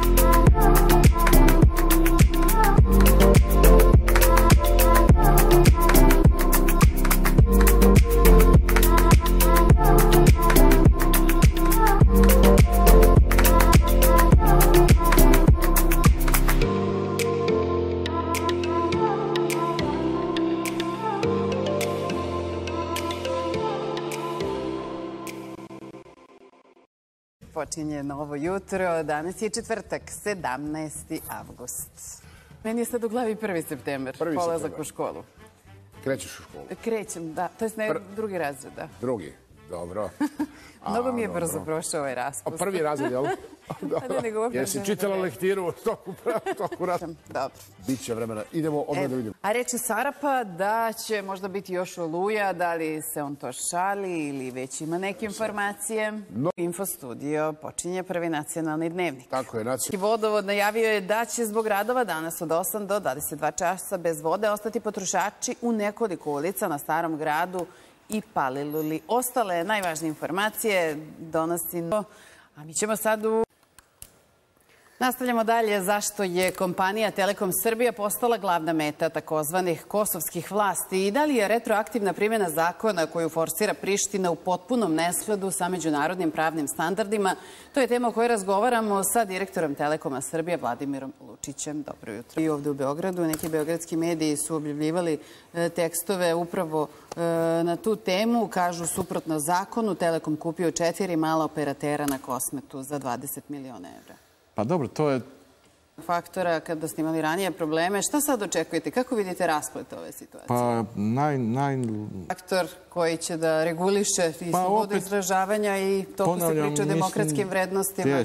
Počinje novo jutro, danas je četvrtak, 17. avgust. Meni je sad u glavi 1. september, polazak u školu. Krećeš u školu? Krećem, da, to je drugi razred, da. Drugi, dobro. Mnogo mi je brzo prošao ovaj raspust. Prvi razred, jel? Jesi čitala lektiru u toku rata? Dobro. Biće vremena. Idemo odmah da vidimo. A reče Sarapa da će možda biti još Oluja, da li se on to šali ili već ima neke informacije. Info studio počinje prvi nacionalni dnevnik. Tako je, nacionalni. Vodovod najavio je da će zbog radova danas od 8 do 22 časa bez vode ostati potrošači u nekoliko ulica na Starom gradu i Paliluli. Ostale najvažnije informacije donosi... A mi ćemo sad Nastavljamo dalje zašto je kompanija Telekom Srbija postala glavna meta takozvanih kosovskih vlasti i da li je retroaktivna primjena zakona koju forsira Priština u potpunom neskladu sa međunarodnim pravnim standardima. To je tema o kojoj razgovaramo sa direktorom Telekoma Srbije Vladimirom Lučićem. Dobro jutro. I ovdje u Beogradu neki beogradski mediji su objavljivali tekstove upravo na tu temu. Kažu, suprotno zakonu, Telekom kupio 4 mala operatera na Kosmetu za 20 miliona evra. Pa dobro, to je... Faktora kada ste imali ranije probleme. Šta sad očekujete? Kako vidite rasplet ove situacije? Pa Faktor koji će da reguliše i slobodu izražavanja i to se priča o demokratskim vrednostima.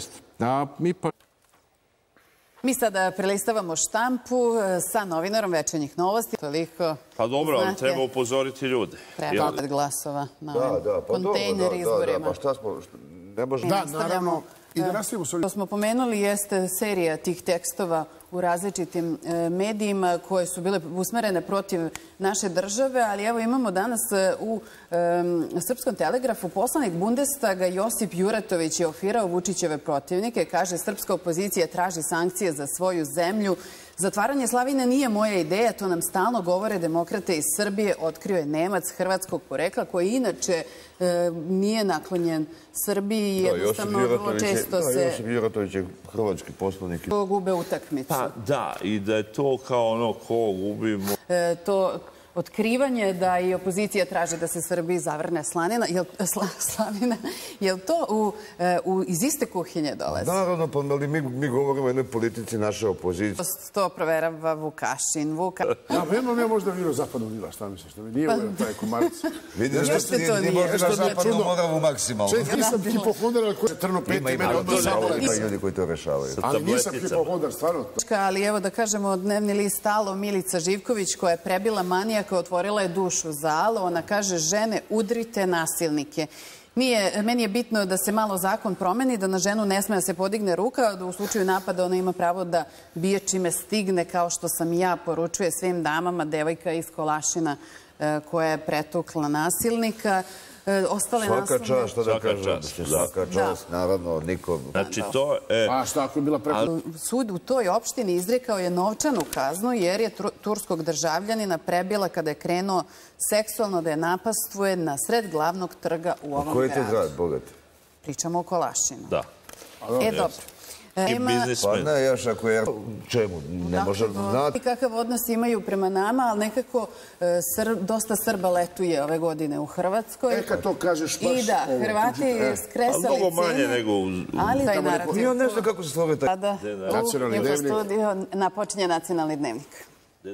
Mi sada prelistavamo štampu sa novinarom Večernjih novosti. Toliko. Pa dobro, ali treba upozoriti ljude. Treba od glasova na kontejner izborima. Pa šta smo... Da, naravno. I da nastavimo s ovim. Što smo pomenuli jeste serija tih tekstova u različitim medijima koje su bile usmerene protiv naše države, ali evo imamo danas u Srpskom telegrafu poslanik Bundestaga Josip Juratović je ofirao Vučićeve protivnike. Kaže, srpska opozicija traži sankcije za svoju zemlju. Zatvaranje slavine nije moja ideja, to nam stalno govore demokrate iz Srbije, otkrio je Nemac hrvatskog porekla koji inače nije naklonjen Srbiji i jednostavno vrlo često se... Josip Juratović je hrvatski poslanik. Gube utakmicu. Pa da, i da je to kao ono ko gubimo... To otkrivanje da i opozicija traži da se Srbiji zavrne slavina, je li to iz iste kuhinje dolazi? Naravno, pa mi govorimo o jednoj politici naše opozicije. To proverava Vukašin. Imam ja možda viro zapadnog vila, šta misliš? Nije ovo taj komarac. Vidiš da ste ti možda na zapadnu moravu maksimalno. Ček, nisam hipohondar, ali koji je trno peti, mene odmah sabole. Ima ljudi koji to rešavaju. Ali nisam hipohondar, stvarno. Ali evo da kažemo, dnevni list Alo, Milica Živković koja je prebila manijaka, otvorila je dušu za Alo. Ona kaže, žene, udrite nasilnike. Meni je bitno da se malo zakon promeni, da na ženu ne sme da se podigne ruka, da u slučaju napada ona ima pravo da bije čime stigne, kao što sam i ja, poručuje svim damama, devojka iz Kolašina koja je pretukla nasilnika. Svaka čast, što da kažem, svaka čast, naravno, nikom. Znači to... A šta ako je bila pretukla? Sud u toj opštini izrekao je novčanu kaznu jer je turskog državljanina prebila kada je krenuo seksualno da je napastvuje na sred glavnog trga u ovom gradu. Koji je to grad, bogat? Pričamo o Kolašinu. Da. Dobro. I biznismen. Pa ne, još ako je... Čemu? Ne može znati. Kakav odnos imaju prema nama, ali nekako dosta Srba letuje ove godine u Hrvatskoj. Kad to kažeš baš... I da, Hrvati skresali cene. Mnogo manje nego... Ali taj narativ... Nije nešto kako se slove taj... Nacionalni dnevnik. Napočinje nacionalni dnevnik.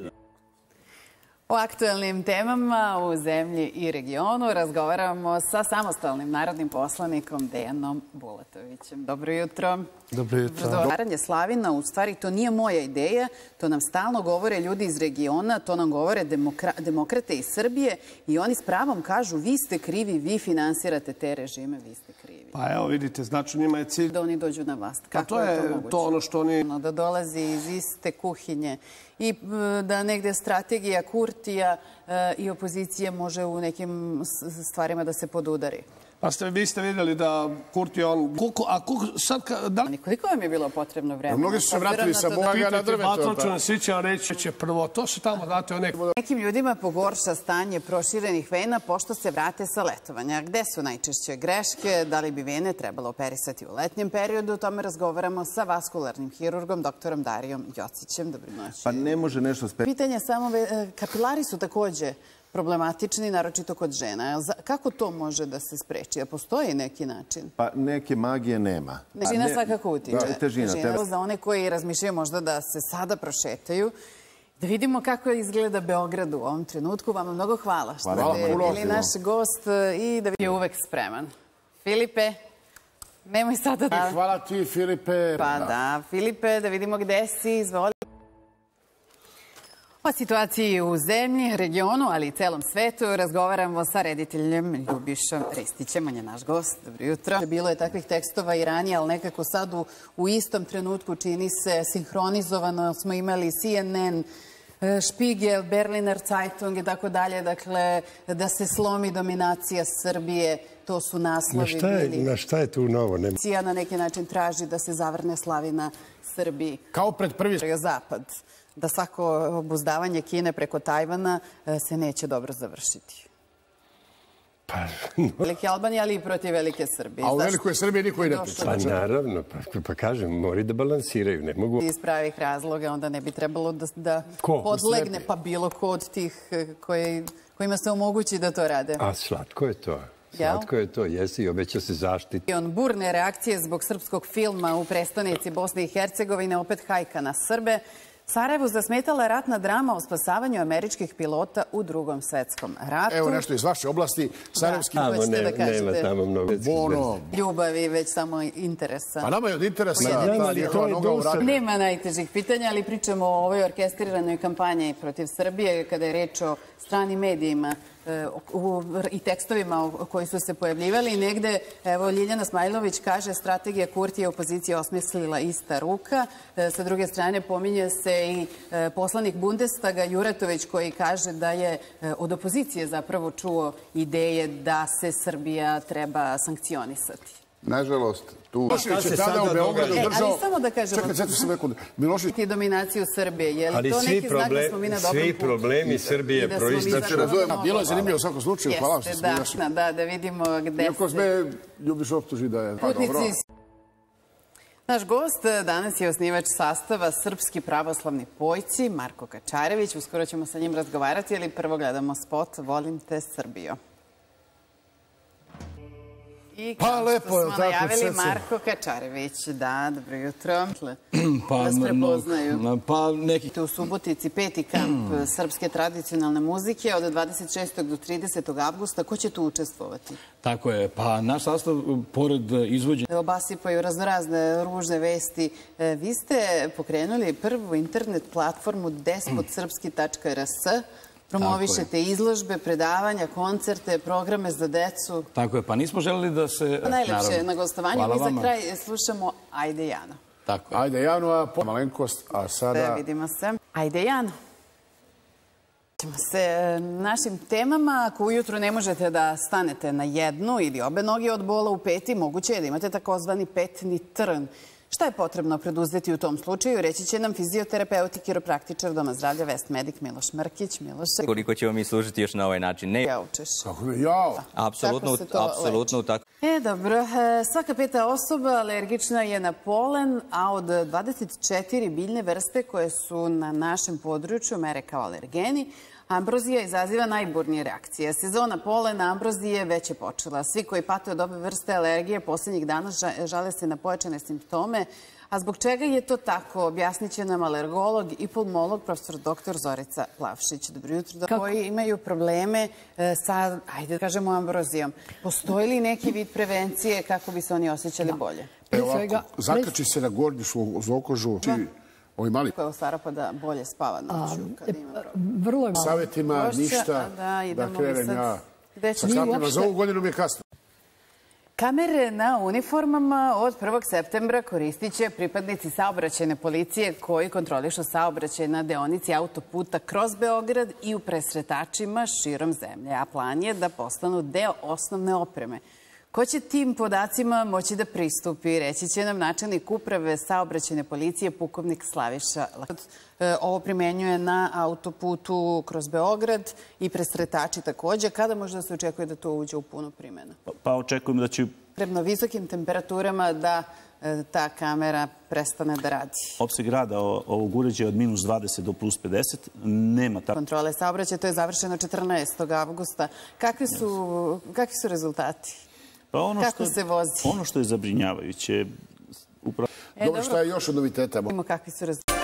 O aktuelnim temama u zemlji i regionu razgovaramo sa samostalnim narodnim poslanikom Dejanom Bulatovićem. Dobro jutro. Dobro jutro. Zatvaranje slavina, u stvari, to nije moja ideja, to nam stalno govore ljudi iz regiona, to nam govore demokrate iz Srbije i oni s pravom kažu, vi ste krivi, vi finansirate te režime, vi ste krivi. Pa evo vidite, znači njima je cilj... Da oni dođu na vlast. Kako je to moguće? To ono što oni... Da dolazi iz iste kuhinje i da negde strategija Kurtija i opozicije može u nekim stvarima da se podudari. Pa vi ste vidjeli da Kurti on... Koliko vam je bilo potrebno vremena? Mnogi su se vratili sa Boga na drvetu. Vatročan Sića reći će prvo, to se tamo date o nekom... Nekim ljudima pogorša stanje proširenih vena pošto se vrate sa letovanja. Gde su najčešće greške? Da li bi vene trebalo operisati u letnjem periodu? O tome razgovaramo sa vaskularnim hirurgom, doktorom Darijom Jocićem. Dobro noć. Pa ne može nešto... Pitanje samo, kapilari su takođe problematični, naročito kod žena. Kako to može da se spreči? A postoji neki način? Pa neke magije nema. Težina svakako utiče. Težina. Za one koji razmišljaju možda da se sada prošetaju, da vidimo kako izgleda Beograd u ovom trenutku. Vama mnogo hvala što ste bili naš gost i da je uvek spreman. Filipe, nemoj sada da... Hvala ti, Filipe. Pa da, Filipe, da vidimo gde si, izvoli. O situaciji u zemlji, regionu, ali i celom svetu razgovaramo sa rediteljem Ljubišom Ristićem. On je naš gost. Dobro jutro. Bilo je takvih tekstova i ranije, ali nekako sad u istom trenutku čini se sinhronizovano. Smo imali CNN, Spiegel, Berliner Zeitung i tako dalje. Dakle, da se slomi dominacija Srbije, to su naslovi bili. Na šta je tu novo? Na neki način traži da se zavrne slavina Srbiji. Kao pred prvi... Zapad. Da svako obuzdavanje Kine preko Tajvana se neće dobro završiti. Velike Albanije, ali i protiv Velike Srbije. A u Velikoj Srbiji niko i ne priča. Pa naravno, pa kažem, moraju da balansiraju, ne mogu... Iz pravih razloga onda ne bi trebalo da podlegne, pa bilo ko od tih kojima se omogući da to rade. A slatko je to. Slatko je to, jesi i obeća se zaštiti. Burne reakcije zbog srpskog filma u prestonici Bosne i Hercegovine, opet hajka na Srbe. Sarajevu zasmetala ratna drama o spasavanju američkih pilota u Drugom svetskom ratu. Evo nešto iz vaše oblasti. Sarajevski... Nema tamo mnogo. Ljubavi, već samo interesa. Pa nama je od interesa. Nema najtežih pitanja, ali pričamo o ovoj orkestriranoj kampanji protiv Srbije kada je reč o stranim medijima i tekstovima koji su se pojavljivali. Negde, evo, Ljiljana Smajlović kaže strategija Kurtija opozicija osmislila ista ruka. Sa druge strane, pominje se i poslanik Bundestaga Juratović koji kaže da je od opozicije zapravo čuo ideje da se Srbija treba sankcionisati. Nažalost, tu... Milošević je tada u Beogradu držao... Ali samo da kažemo... Čekaj, sekundu. Milošević... ...i dominaciju Srbije. Je li to neki znak da smo mi na dobrom putu? Svi problemi Srbije proističu. Bilo je zanimljivo u svakom slučaju. Hvala vam što smo našli. Da vidimo gde se... Iako me Ljubiš optuži da je... Naš gost danas je osnivač sastava Srpski pravoslavni pojci, Marko Kačarević. Uskoro ćemo sa njim razgovarati, ali prvo gledamo spot Volim te, Srbijo. I kao što smo najavili, Marko Kačarević. Da, dobro jutro. Vas prepoznaju. Pa neki... U Subotici 5. kamp srpske tradicionalne muzike od 26. do 30. avgusta. Ko će tu učestvovati? Tako je. Pa naš sastav, pored izvođenja... Obasipaju raznorazne ružne vesti. Vi ste pokrenuli prvu internet platformu despotsrpski.rs. Promovišete izložbe, predavanja, koncerte, programe za decu. Tako je, pa nismo želeli da se... Najlepše na gostovanju. Mi za kraj slušamo Ajde Jano. Tako je. Ajde Jano, a malenkost, a sada... Vidimo se. Ajde Jano. Ćemo se našim temama. Ako ujutru ne možete da stanete na jednu ili obe noge od bola u peti, moguće je da imate takozvani petni trn. Šta je potrebno preduzeti u tom slučaju? Reći će nam fizioterapeut i kiropraktičar Doma zdravlja Vest Medik Miloš Mrkić. Miloše, koliko ćemo mi služiti još na ovaj način? Ne. Ja učeš. Kako ne, jao? Apsolutno tako. Dobro. Svaka peta osoba alergična je na polen, a od 24 biljne vrste koje su na našem području mere kao alergeni, ambrozija izaziva najburnije reakcije. Sezona polena ambrozije već je počela. Svi koji pate od ove vrste alergije poslednjih dana žale se na pojačane simptome. A zbog čega je to tako? Objasnit će nam alergolog i pulmolog profesor dr. Zorica Plavšić. Dobro jutro. Koji imaju probleme sa, ajde da kažemo, ambrozijom. Postoji li neki vid prevencije kako bi se oni osjećali bolje? Evo ovako, zakači se na gornju zvokožu. Ovi mali... Koja stara pa da bolje spava noću kad ima problem. Vrlo je... Savjetima ništa da krenem ja. Sa kapima za ovu godinu mi je kasno. Kamere na uniformama od 1. septembra koristit će pripadnici saobraćajne policije koji kontrolišu saobraćaj na deonici autoputa kroz Beograd i u presretačima širom zemlje. A plan je da postanu deo osnovne opreme Ko će tim podacima moći da pristupi? Reći će nam načelnik uprave saobraćajne policije, pukovnik Slaviša. Ovo primenjuje na autoputu kroz Beograd i presretači takođe. Kada može da se očekuje da to uđe u punu primjenu? Pa očekujemo da će... Potrebno visokim temperaturama da ta kamera prestane da radi. Opseg rada ovog uređaja od minus 20 do plus 50 nema tako. Kontrole saobraćaja, to je završeno 14. avgusta. Kakvi su rezultati? Kako se vozi? Ono što je zabrinjavajuće... Dobro, šta je još od noviteta? Kakvi su rezultati?